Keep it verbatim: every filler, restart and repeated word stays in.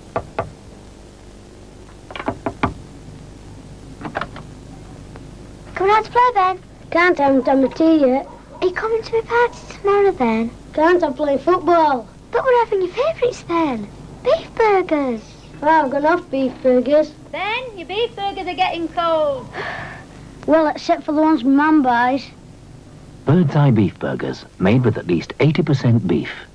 Coming out to play, Ben? Can't, I haven't done my tea yet. Are you coming to my party tomorrow, Ben? Can't, I'm playing football. But we're having your favourites then. Beef burgers. Oh, I'm going off beef burgers. Ben, your beef burgers are getting cold. Well, except for the ones my mum buys. Bird's Eye Beef Burgers, made with at least eighty percent beef.